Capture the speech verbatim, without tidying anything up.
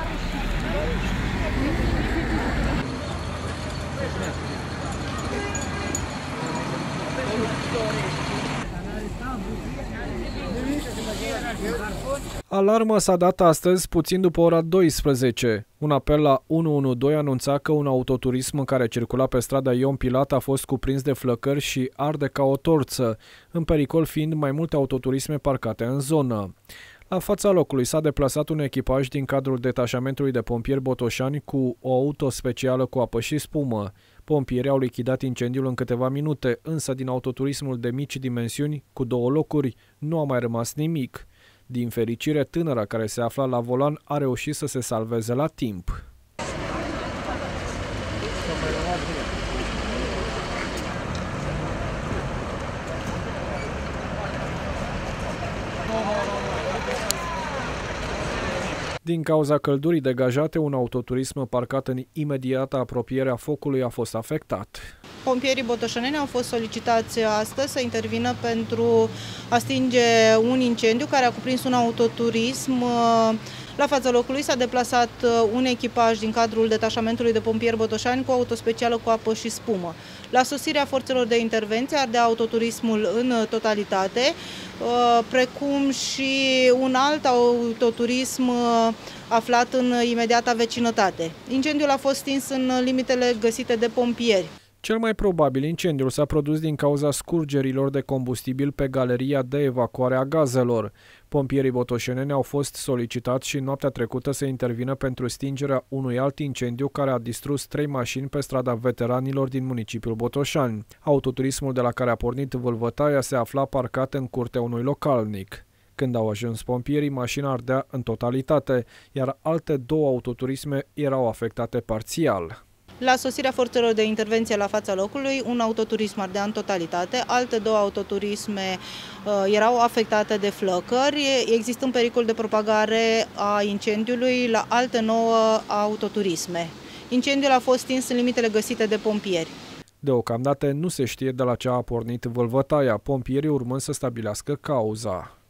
Alarma s-a dat astăzi, puțin după ora douăsprezece. Un apel la unu unu doi anunța că un autoturism care circula pe strada Ion Pilat a fost cuprins de flăcări și arde ca o torță, în pericol fiind mai multe autoturisme parcate în zonă. La fața locului s-a deplasat un echipaj din cadrul detașamentului de pompieri Botoșani cu o auto specială cu apă și spumă. Pompierii au lichidat incendiul în câteva minute, însă din autoturismul de mici dimensiuni, cu două locuri, nu a mai rămas nimic. Din fericire, tânăra care se afla la volan a reușit să se salveze la timp. Din cauza căldurii degajate, un autoturism parcat în imediată apropiere a focului a fost afectat. Pompierii botoșaneni au fost solicitați astăzi să intervină pentru a stinge un incendiu care a cuprins un autoturism. La fața locului s-a deplasat un echipaj din cadrul detașamentului de pompieri Botoșani cu auto specială cu apă și spumă. La sosirea forțelor de intervenție ardea autoturismul în totalitate, precum și un alt autoturism aflat în imediata vecinătate. Incendiul a fost stins în limitele găsite de pompieri. Cel mai probabil incendiul s-a produs din cauza scurgerilor de combustibil pe galeria de evacuare a gazelor. Pompierii botoșeneni au fost solicitați și noaptea trecută să intervină pentru stingerea unui alt incendiu care a distrus trei mașini pe strada Veteranilor din municipiul Botoșani. Autoturismul de la care a pornit vâlvătaia se afla parcat în curtea unui localnic. Când au ajuns pompierii, mașina ardea în totalitate, iar alte două autoturisme erau afectate parțial. La sosirea forțelor de intervenție la fața locului, un autoturism ardea în totalitate, alte două autoturisme uh, erau afectate de flăcări, existând pericol de propagare a incendiului la alte nouă autoturisme. Incendiul a fost stins în limitele găsite de pompieri. Deocamdată nu se știe de la ce a pornit vâlvătaia, pompierii urmând să stabilească cauza.